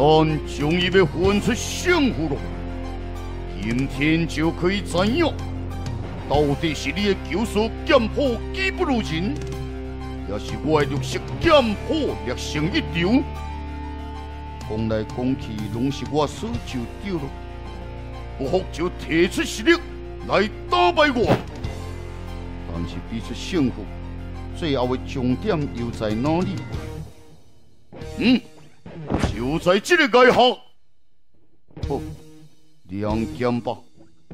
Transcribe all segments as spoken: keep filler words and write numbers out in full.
但将伊要分出胜负咯。今天就可以知影，到底是你的球术剑谱技不如人，也是我的绿色剑谱略胜一筹。讲来讲去，拢是我所就对了。不服就提出实力来打败我。但是比出胜负，最后的重点又在哪里？嗯，就在这个崖下。好，亮剑吧。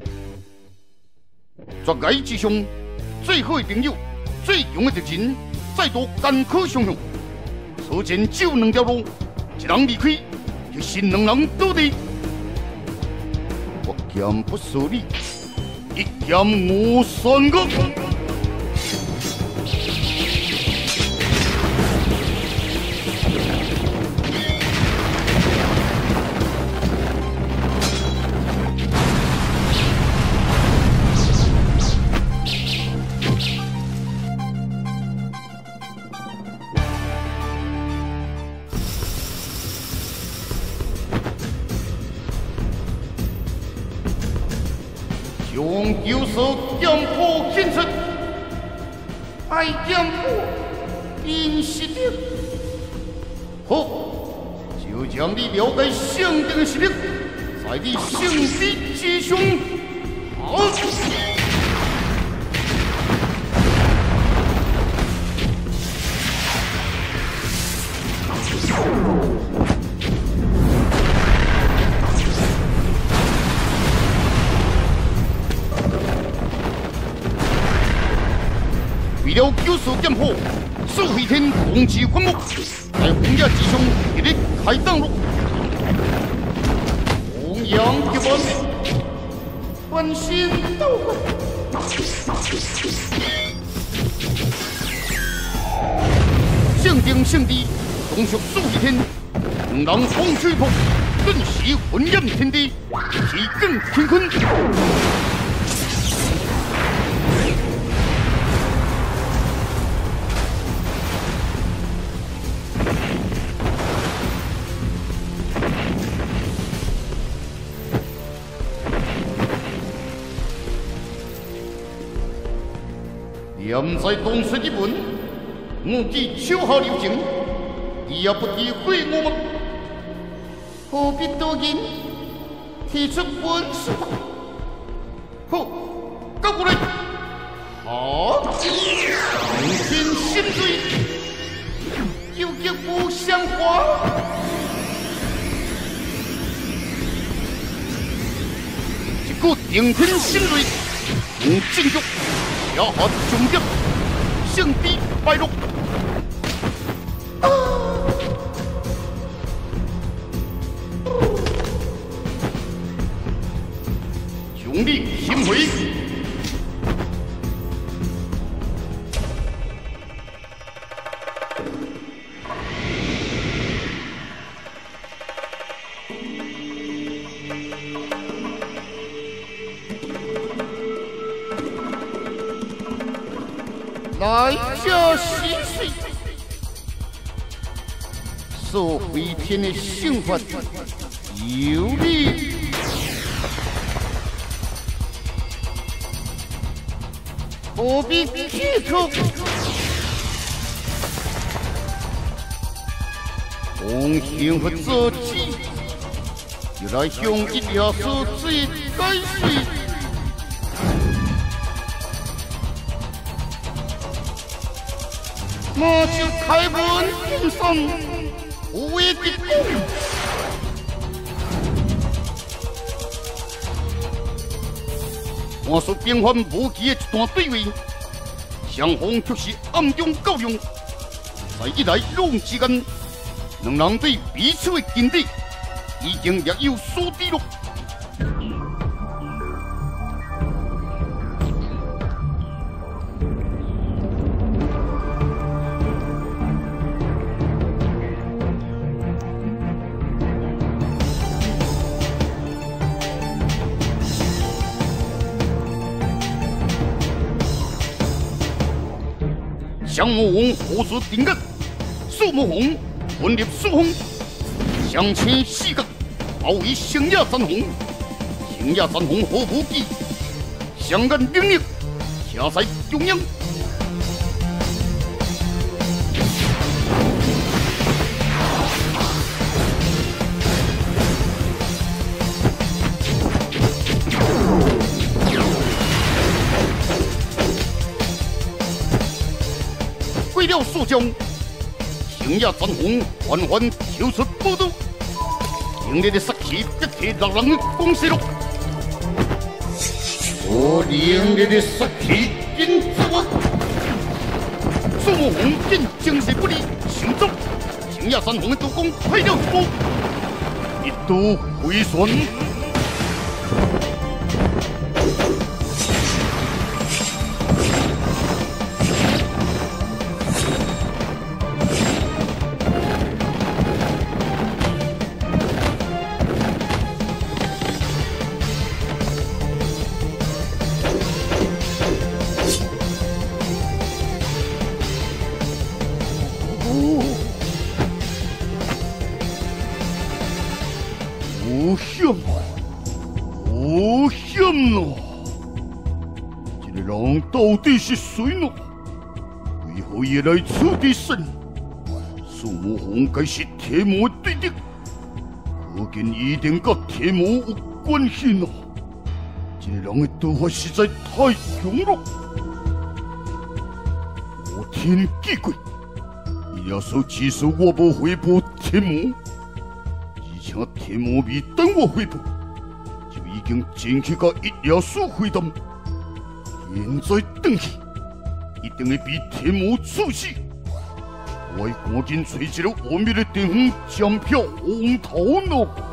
绝崖之上，最好的朋友，最强的敌人，再度艰苦相向。所见只有两条路，一人离开，就是两人倒地。我剑不输你，一剑无三个。将球术剑谱献出，爱剑谱因实力。好，就让你了解圣帝的实力，在你圣地之上。好。为了救赎剑谱，苏飞天同志棺木，在红叶之上一力开挡路。红阳一万，翻身倒滚。圣定圣地，同属苏飞天，两人风吹破，顿时混染天地，气更乾坤。念在东水之文，我既手下留情，你也不诋毁我吗？何必多言，提出本事吧。好，交过来。好，上天心罪，究极不相花。一个顶天心罪，无进入。下下重点，圣地败落。兄弟心回。来者是谁？苏飞天的刑罚有理，何必撇脱？奉刑罚做起，就来向一条所罪解释。我就开门见山，无谓的讲。我所变幻无奇的一段对话，双方却是暗中较量，在一来两之间，两人对彼此的根底已经略有所知了。降魔王何时定格？苏魔王混入苏风， 向前西岗，包围兴亚三红。兴亚三红何不急？相安命令，下在中央。为了速将，兴亚三红缓缓跳出波动，强烈的杀气逼退让人的攻势了。我强烈的杀气引自我，苏武红见精势不利，行走。兴亚三红的刀锋快了一步，一度回旋。无险啊！无险啊！这个人到底是谁呢？为何也来此地神？苏武红该是铁魔对敌，可见一定跟铁魔有关系呢。这个人的刀法实在太强了，我天机鬼！要说其实我不回报铁魔。像铁魔未等我回报，就已经前去甲一夜数会谈。现在等去，一定会被铁魔处死。我要赶紧找一个完美的地方抢票红头呢。